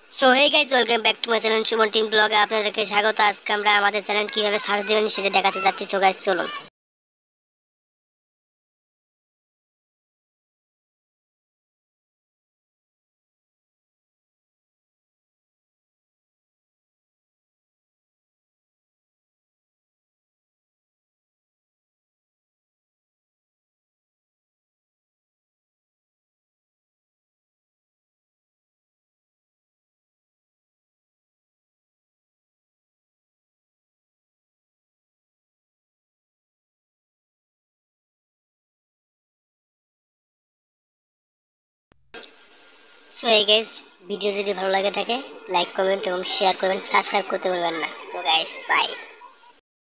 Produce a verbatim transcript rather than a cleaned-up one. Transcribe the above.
So hey guys, welcome back to my channel Suman team ব্লগে আপনাদেরকে স্বাগত। আজকে আমরা আমাদের চ্যানেল কিভাবে সার্চ দিবেন সেটা দেখাতে যাচ্ছি। সো গাইস চলুন। সো হে গাইস, ভিডিও যদি ভালো লাগে থাকে লাইক কমেন্ট এবং শেয়ার করবেন, সাবস্ক্রাইব করতে ভুলবেন না। So guys by.